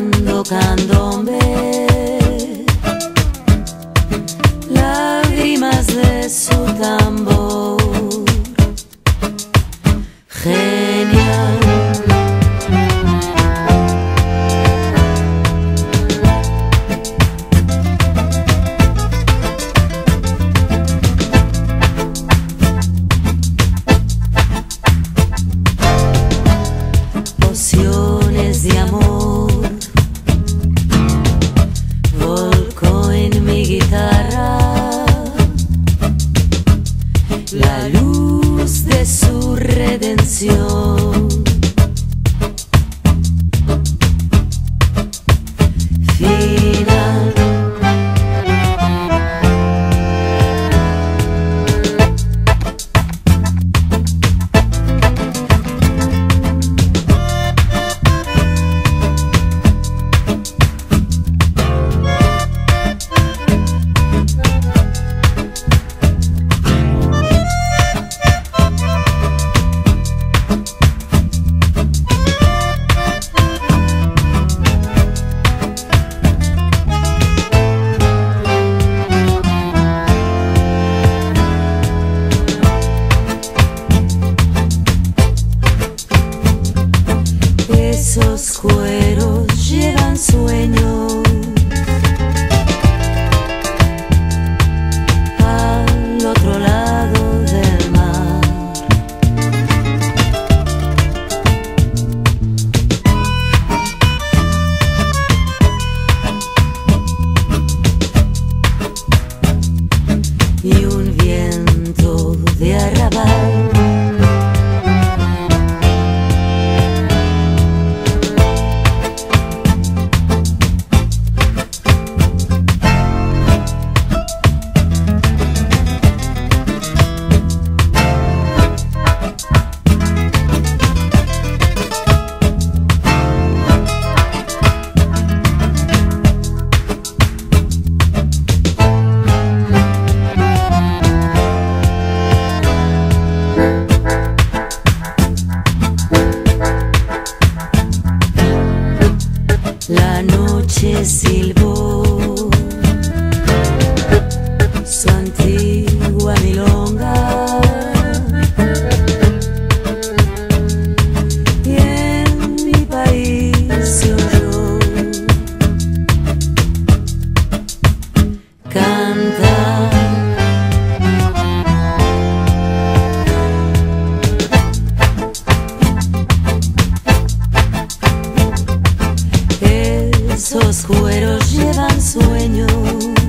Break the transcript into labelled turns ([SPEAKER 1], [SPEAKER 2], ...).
[SPEAKER 1] tocando candombe, lágrimas de su tambor. Genial. Pociones de amor volcó en mi guitarra la luz de su redención. Final. Esos cueros llevan sueño al otro lado del mar. Y un viento de arrabal la noche silbó su antigua milonga y en mi país se oyó cantar. Esos cueros llevan sueño